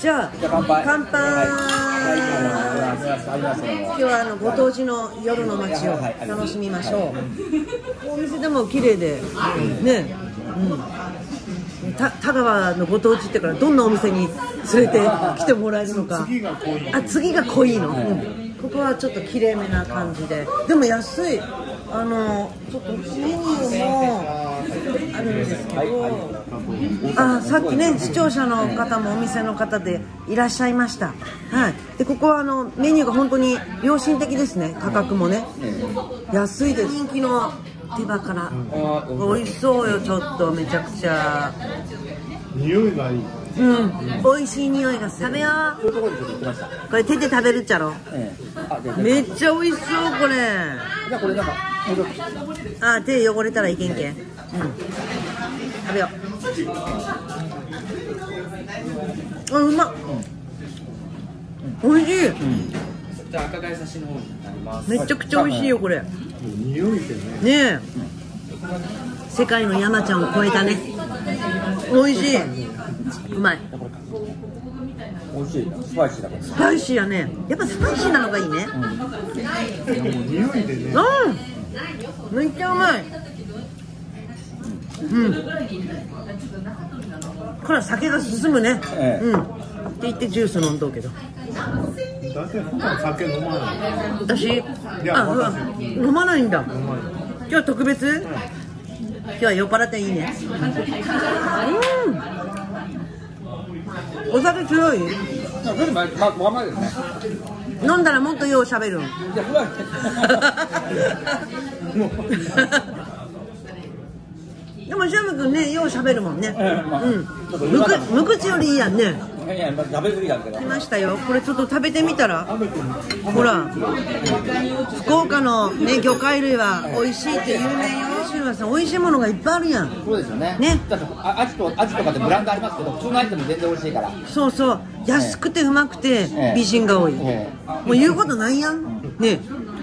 じゃあ乾杯。今日はご当地の夜の街を楽しみましょう。お店でも綺麗でね、田川のご当地ってからどんなお店に連れて来てもらえるのか。次が濃いの。ここはちょっと綺麗めな感じで、でも安い。ちょっとメニューもあるんですけど、さっきね視聴者の方もお店の方でいらっしゃいました。はい。でここはメニューが本当に良心的ですね。価格もね安いです。人気の手羽から美味しそうよ。ちょっとめちゃくちゃ匂いがいい。 美味しい匂いがする。食べよう。これ手で食べるっちゃろ。めっちゃ美味しそうこれ。 じゃあこれなんか手汚れたらいけんけん。食べよう。うまっ。美味しい。 じゃあ赤貝刺しの方になります。 めちゃくちゃ美味しいよこれ。 匂いでね。 ねえ。世界の山ちゃんを超えたね。美味しい。うまい。 美味しい。スパイシーだから。 スパイシーやね。やっぱスパイシーなのがいいね。 匂いでね。 めっちゃうまい。これは酒が進むね。って言ってジュース飲んどうけど。 だって普段酒飲まない。 私飲まないんだ。今日は特別？今日は酔っ払っていいね。お酒強い？飲んだらもっとよう喋るん。でもシャム君ね、よう喋るもんね。無口よりいいやんね。来ましたよ。これちょっと食べてみたら。ほら、福岡のね魚介類は美味しいって有名よ。美味しいものがいっぱいあるやん。 そうですよね。 ね。 アジとかでブランドありますけど、普通のアジでも全然美味しいから。 そうそう。安くてうまくて美人が多い。もう言うことないやん。ね。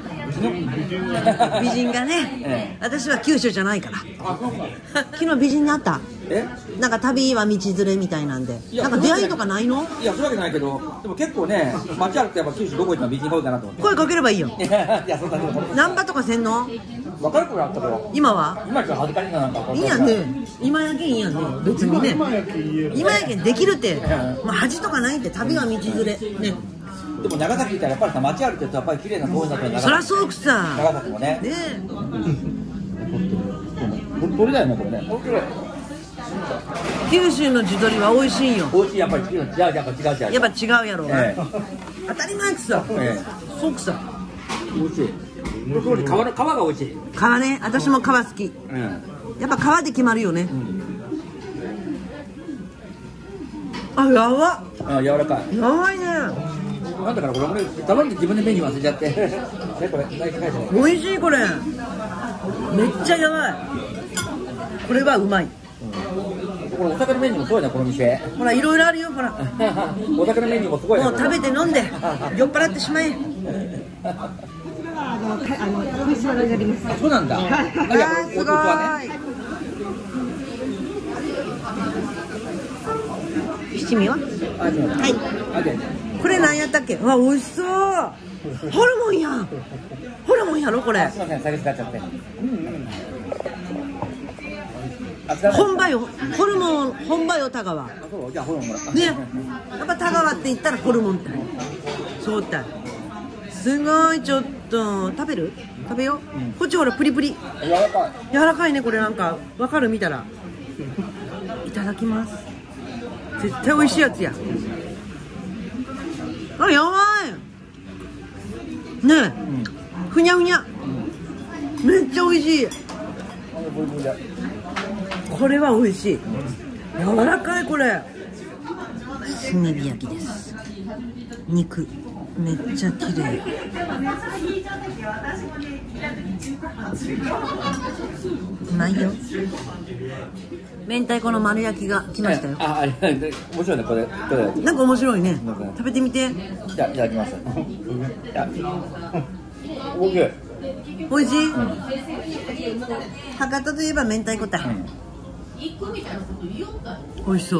美人がね。私は九州じゃないから。昨日美人に会った。なんか旅は道連れみたいなんで。なんか出会いとかないの？ いや、そういうわけないけど、でも結構ね、街歩くとやっぱ九州どこ行っても美人が多いかなと思って。 声かければいいよ。 いや、そんなこと。 ナンパとかせんの？ 分かる子があったけど。 今は？ 今じゃ恥ずかしいな、なんか。 いいやんね。今やけんいいやんね。別にね。今やけんできるって。まあ恥とかないって。旅は道連れ。ね。 でも長崎行ったらやっぱりさ、街歩いてるとやっぱり綺麗な公園だったらそりゃそうくさ。 長崎もね。 ねえ。鳥だよね、これね。 九州の地鶏は美味しいよ。 美味しい、やっぱり違う。やっぱ違うやろ。当たり前くさ。そうくさ。 美味しい。皮が美味しい。 皮ね、私も皮好き。やっぱ皮で決まるよね。やば。 柔らかい。 やばいね。 なんだからこれ頼んで自分でメニュー忘れちゃって。これ美味しいこれ。めっちゃやばい。これはうまい。 これお酒のメニューもすごいね、この店。 ほらいろいろあるよほら。 お酒のメニューもすごいね。 もう食べて飲んで酔っ払ってしまえ。 そうなんだ。 すごい。七味は？はい。これ何やったっけ？わ、美味しそう。ホルモンやん。ホルモンやろこれ。 すみません、酒使っちゃって。 本場よ。ホルモン本場よ田川。 じゃあホルモンもらった。 ね。やっぱ田川って言ったらホルモンって。そうだ。すごい。ちょっと食べる？食べよう。こっちほらプリプリ。 柔らかい。 柔らかいねこれなんかわかる見たら。いただきます。絶対美味しいやつや。やばい。ねえ。ふにゃふにゃ。めっちゃ美味しい。これは美味しい。柔らかいこれ。炭火焼きです。肉めっちゃ綺麗。うまいよ。明太子の丸焼きが来ましたよ。 面白いねこれ。 なんか面白いね。食べてみて。 じゃあいただきます。おいしい。 おいしい。博多といえば明太子だ。 美味しそう。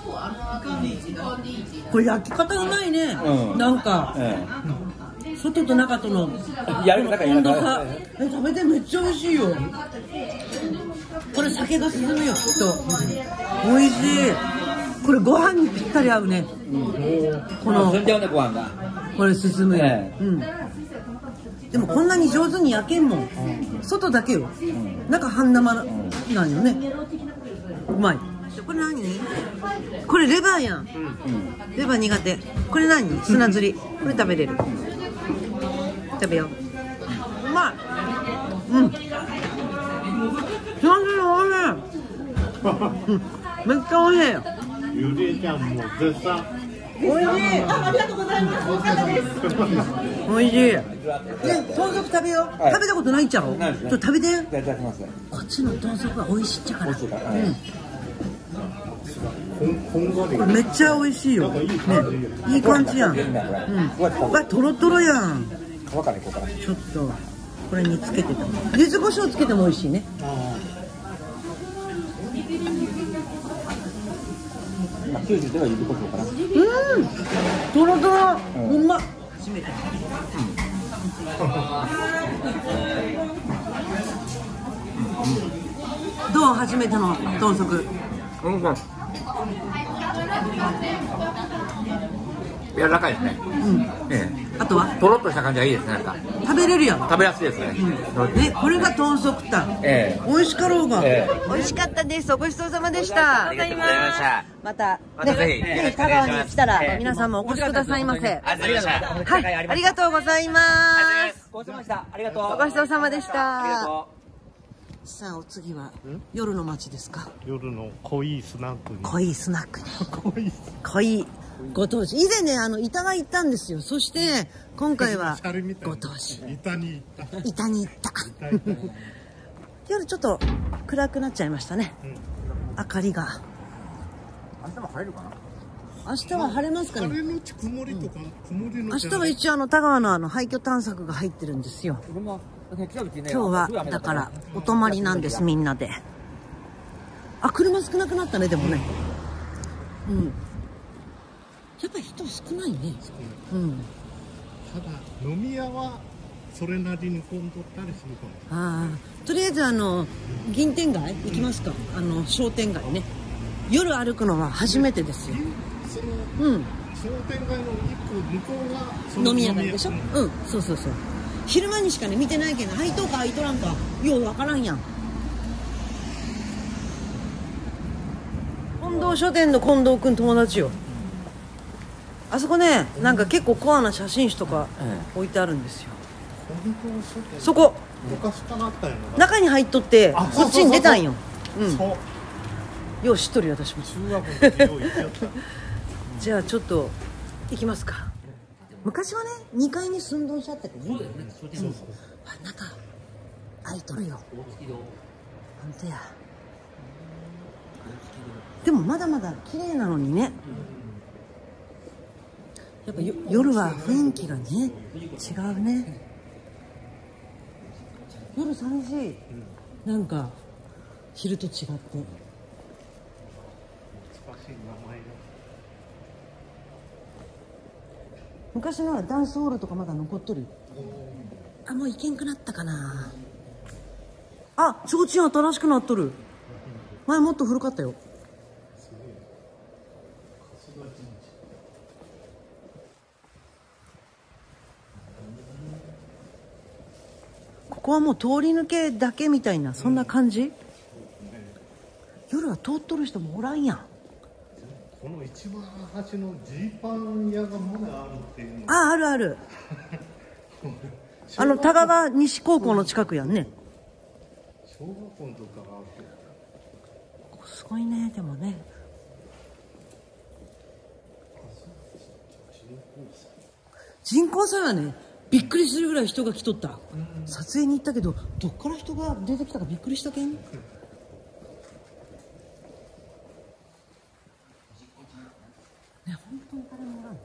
これ焼き方うまいね。なんか外と中との温度差。食べてめっちゃ美味しいよ。これ酒が進むよきっと。美味しい。これご飯にぴったり合うね。このこれ進むよ。でもこんなに上手に焼けんもん。外だけよ。中半生なんよね。うまい。これ何？これレバーやん。レバー苦手。これ何？砂ずり。これ食べれる。食べよう。うまい。砂ずりおいしい。めっちゃおいしいよ。 ゆりえちゃんも絶賛。 おいしい。ありがとうございます。お疲れです。おいしい。ね、豚足食べよう。食べたことないっちゃろ。ちょっと食べて。こっちの豚足は美味しいっちゃから。これめっちゃ美味しいよ。ね、いい感じやん。わ、トロトロやん。ちょっとこれにつけてた。柚子胡椒つけても美味しいね。 90では柚子胡椒かな。 トロトロ。うまっ。初めて。どう初めての豚足。 柔らかいですね。 あとはとろっとした感じがいいですね。なんか食べれるやん。 食べやすいですね。 ね、これが豚足タン。美味しかろうが。美味しかったです。ごちそうさまでした。 ありがとうございました。 またぜひ香川に来たら皆さんもお越しくださいませ。 ありがとうございました。 はい、ありがとうございます。 ごちそうさまでした。ありがとう。 ごちそうさまでした。さあお次は夜の街ですか。 夜の濃いスナックに。 濃いスナックに。濃いご当地。以前ね板が行ったんですよ。そして今回はご当地。 板に行った。 板に行った。夜ちょっと暗くなっちゃいましたね。明かりが。 明日も晴れるかな。 明日は晴れますかね。 晴れのち曇りとか曇りの。 明日は一応田川の廃墟探索が入ってるんですよ。今日はだからお泊まりなんです。みんなで。あ、車少なくなったね。でもね、やっぱり人少ないね。 ただ飲み屋はそれなりに混んどったりするかも。 とりあえず銀天街行きますか。商店街ね。夜歩くのは初めてですよ。 商店街の一個向こうが飲み屋街でしょ。そうそうそう。昼間にしかね見てないけど、開いとうか開いとらんかようわからんやん。近藤書店の近藤くん友達よ。あそこね、なんか結構コアな写真誌とか置いてあるんですよ。そこ昔からあったよな。 中に入っとってこっちに出たんよ。よう知っとるよ私も。 中学の時よう行っちゃった。 じゃあちょっと行きますか。昔はね2階に寸胴しちゃったけどね。中開いとるよ。本当や。でもまだまだ綺麗なのにね。やっぱ夜は雰囲気がね違うね。夜寂しい。なんか昼と違って。昔のダンスホールとかまだ残っとる。あ、もう行けんくなったかな。あ、ちょうちん新しくなっとる。前もっと古かったよ。ここはもう通り抜けだけみたいなそんな感じ。夜は通っとる人もおらんやん。 この一番端のジーパン屋がまだあるっていうの。 あるある。田川西高校の近くやんね。 小学校の時からあるけど。 すごいね。でもね。人工祭はねびっくりするぐらい人が来とった。撮影に行ったけどどっから人が出てきたかびっくりしたけん。ね、本当に誰もおらんね。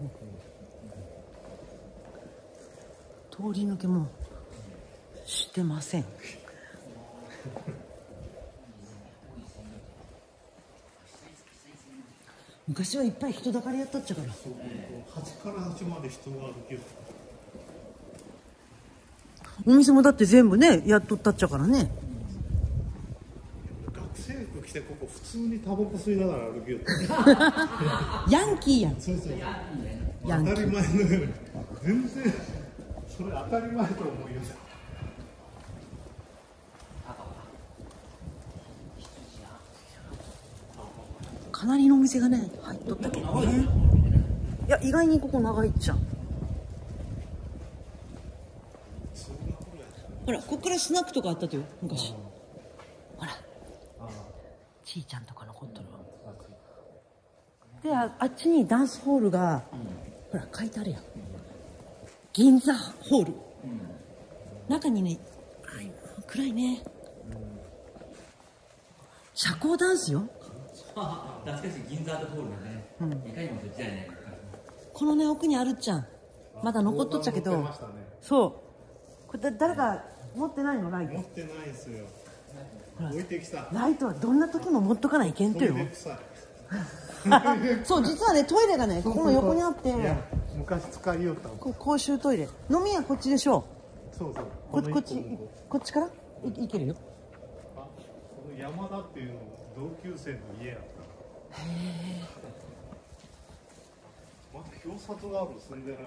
通り抜けもしてません。 昔はいっぱい人だかりやったっちゃから。 端から端まで人が歩ける。 お店もだって全部ねやっとったっちゃからね。 学生服着てここ普通にタバコ吸いながら歩ける。 ヤンキーやん。 そうそう。 ヤンキー。 当たり前のように全然それ当たり前と思うよ。 かなりのお店がね入っとったけどね。いや意外にここ長いっちゃう。ほらここからスナックとかあったとよ昔。ほらちいちゃんとか残っとるわ。であっちにダンスホールが、ほら書いてあるやん。銀座ホール、中にね暗いね、社交ダンスよ。 懐かしい銀座ホールだね。いかにもそっちだよね。 このね奥にあるっちゃん。まだ残っとっちゃけど、そうこれ誰か持ってないのライト。 持ってないですよ。置いてきた。 ライトはどんな時も持っとかないけんとよ。 トイレ臭い。 そう実はねトイレがねこの横にあって、 昔使いよった公衆トイレ。飲み屋こっちでしょ。 そうそう。 こっちから行けるよ。 この山田っていうの同級生の家やった。へえ。まだ表札がある。住んでない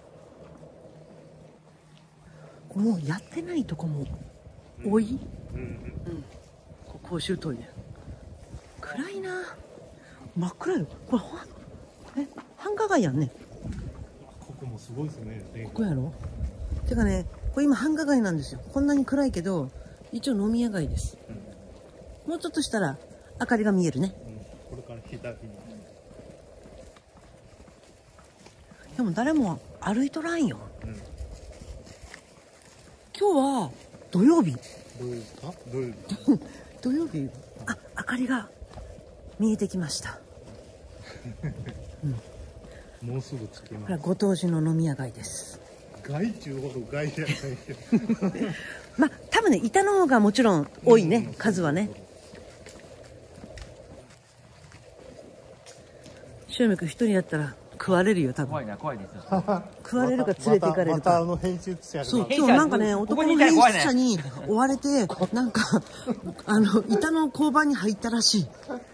の。 もうやってないとこも多い。公衆トイレ暗いな。真っ暗よこれ。繁華街やんね。 ここもすごいですね。 ここやろ。てかねこれ今繁華街なんですよ。こんなに暗いけど一応飲み屋街です。もうちょっとしたら明かりが見えるね。 これから左に。 でも誰も歩いとらんよ。今日は土曜日。 どういうか？どういう？ 土曜日。あ、明かりが見えてきました。 もうすぐ着きます。 これはご当地の飲み屋街です。 街中ほど街じゃないけど。 まあ多分ね板の方がもちろん多いね、数はね。塩見君一人やったら食われるよ多分。 怖いな、怖いですよ。 食われるか連れて行かれるか。 編集者そう今日なんかね男の編集者に追われてなんか板の交番に入ったらしい。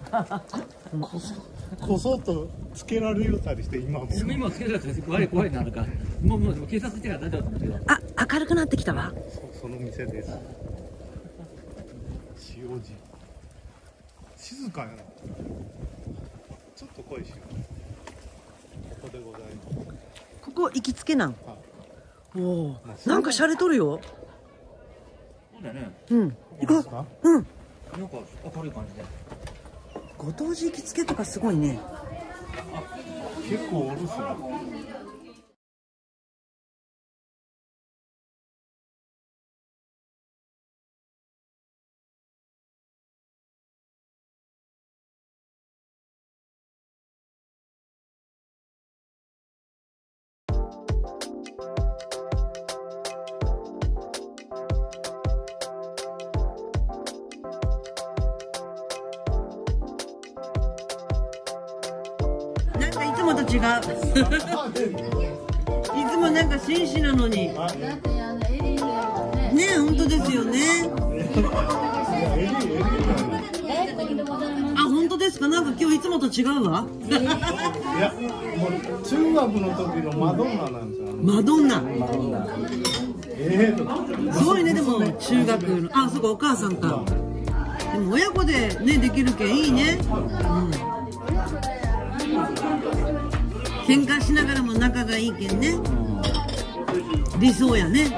こそっとつけられるたりして今も。 今つけたら怖い怖いなるか。もう警察来てから大丈夫だと思うけど。 あ、明るくなってきたわ。 その店です。塩路。静かやな。ちょっと声しよう。ここでございます。 ここ行きつけなん。おお、なんか洒落とるよ。 そうだよね。 うん。行こう。うん。 なんか明るい感じで。 ご当地行きつけとかすごいね。 結構おるっすね。 なんかいつもと違う。いつもなんか紳士なのに。ね、本当ですよね。あ、本当ですか。なんか今日いつもと違うわ。 いや、もう中学の時のマドンナなんですよ。 マドンナ。すごいね、でも中学の。あ、そうか、お母さんか。でも親子でねできるけんいいね。喧嘩しながらも仲がいいけんね。理想やね。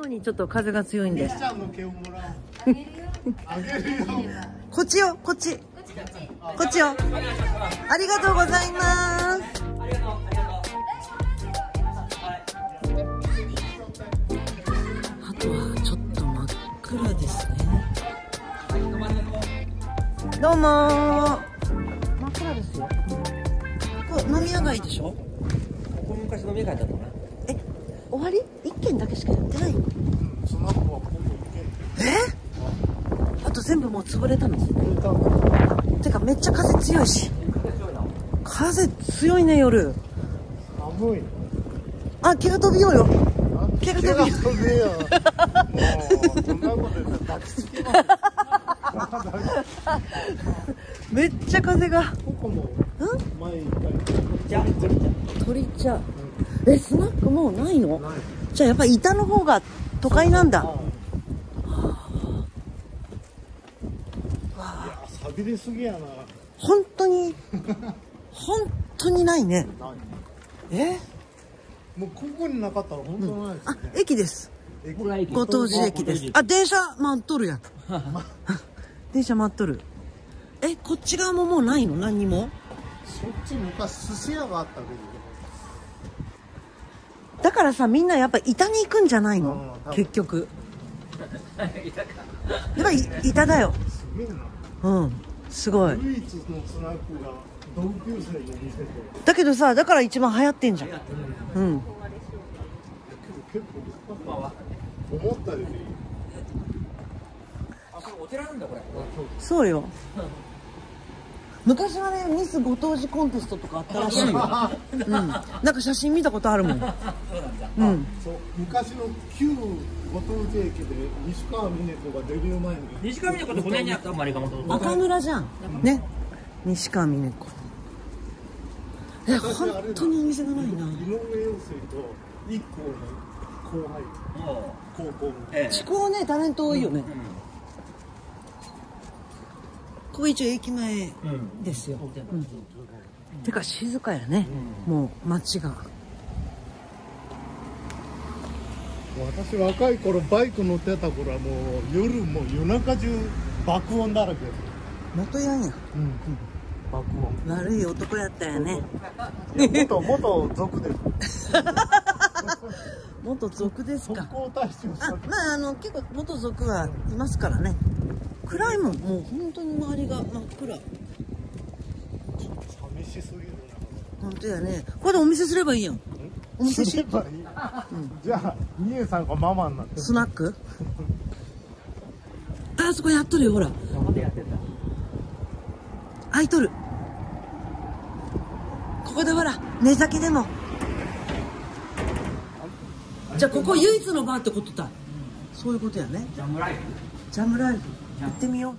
にちょっと風が強いんで。 ちゃんの毛をもらう。あげるよ。 こっちよ、こっち。こっちよ。ありがとうございます。あとはちょっと真っ暗ですね。どうもー。真っ暗ですよ。ここ飲み屋街でしょ。 ここ昔飲み屋街だったな。 え、終わり？一軒だけしかやってないの？ スナックはほぼ一軒。 あと全部もう潰れたの？ 潰れたんだ。 てかめっちゃ風強いし。風強いね夜。 寒い。 あ、毛が飛びようよ。毛が飛びよう。 もうそんなことで抱きつきます。 めっちゃ風が。 ここも前行ったり。 鳥茶。スナックもうないの？じゃあやっぱり板の方が都会なんだ。 錆びれすぎやな。 本当にないね。 もうここになかったら本当ないですあ、 ね。 駅です。ご当地駅です。あ、電車待っとるやん。電車待っとる。こっち側ももうないの？何にも？ そっち昔寿司屋があったけど。 だからさ、みんなやっぱ板に行くんじゃないの？結局。やっぱり板だよ。 すげえな。 うん、すごい。 唯一のスナックが同級生の店で。 だけどさ、だから一番流行ってんじゃん。うん。 結構思ったより。 あ、これお寺なんだこれ。 そうよ。昔はね、ミスご当地コンテストとかあったらしいよ。うん。なんか写真見たことあるもん。うん。 そう、昔の旧ご当地駅で西川峰子がデビュー前に。 西上のことこの辺にあったマリカモと。 赤村じゃん。ね。西川峰子。本当にお店がないな。 井上陽水と一校の後輩。高校の。 地高ね、タレント多いよね。ここ一応駅前ですよ。てか静かやね。もう街が。 私若い頃バイク乗ってた頃はもう夜も夜中中爆音だらけ。 元ヤンや。 爆音。 悪い男やったよね。 元族です。 元族ですか。 特攻隊長さん。 まあ結構元族はいますからね。暗いもん、もう本当に周りが真っ暗。 寂しすぎるな。 本当やね。これでお店すればいいやん。お店すればいい。じゃあみえさんがママになってスナックあそこやっとるよ、ほら。開いとる。ここでほら寝酒でも。じゃあここ唯一のバーってことだ。そういうことやね。 ジャムライフ。 ジャムライフ行ってみよう。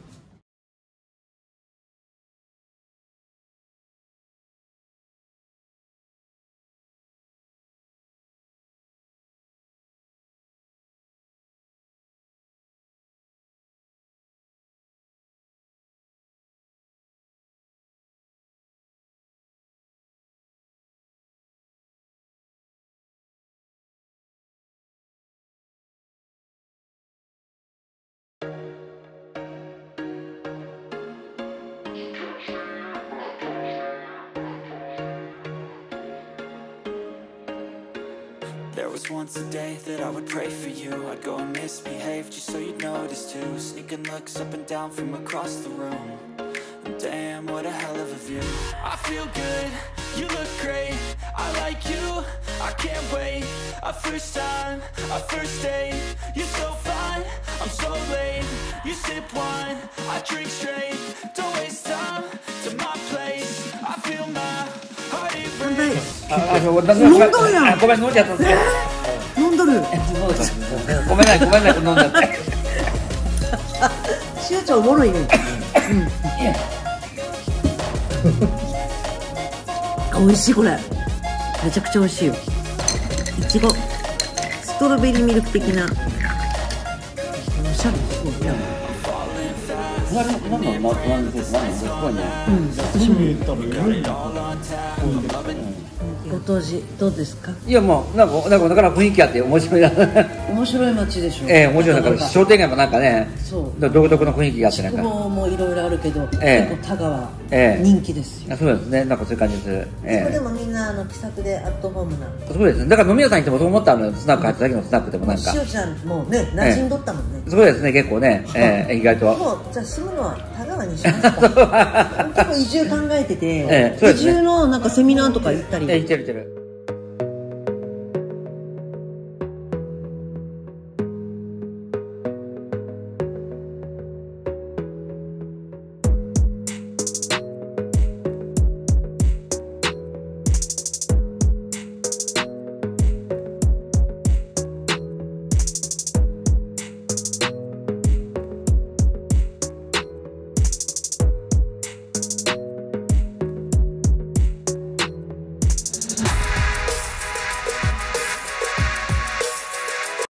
There was once a day that I would pray for you. I'd go and misbehave just so you'd notice too. Sneaking looks up and down from across the room. And damn, what a hell of a view. I feel good, you look great. I like you, I can't wait. A first time, a first date. You're so fine, I'm so late. You sip wine, I drink straight. Don't waste time to my place. I feel my heart erase. 飲んどるやん。 ごめん飲んじゃった。 飲んどる。 ごめんない飲んじゃった。 しおちゃんおもろいね。美味しいこれ。めちゃくちゃ美味しいよ。いちご、ストロベリーミルク的な。おしゃれすごい。 隣のすごいね。 私もご当時どうですか？ いやもうなんかなかなか雰囲気あって面白いな。 面白い街でしょ。 面白い。なんか商店街もなんかね、独特の雰囲気があってなんか。 宿坊もいろいろあるけど、結構田川人気ですよ。 そうですね。なんかそういう感じです。 そこでもみんな気さくでアットホームな。 そうですね。だから飲み屋さん行ってもそう思ったの。スナック入った時のスナックでもなんか。 しおちゃんもね馴染んどったもんね。 そうですね。結構ね、意外と。 もうじゃあ住むのは田川にしますか。結構移住考えてて、移住のなんかセミナーとか行ったり。 行ってる。